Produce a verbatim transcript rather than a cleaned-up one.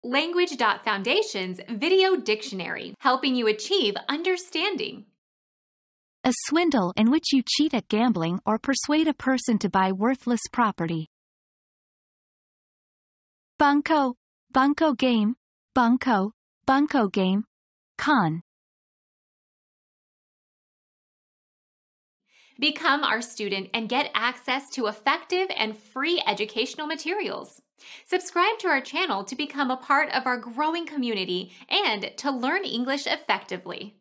Language dot Foundation's Video Dictionary, helping you achieve understanding. A swindle in which you cheat at gambling or persuade a person to buy worthless property. Bunco, bunco game, bunco, bunco game. Con. Become our student and get access to effective and free educational materials. Subscribe to our channel to become a part of our growing community and to learn English effectively.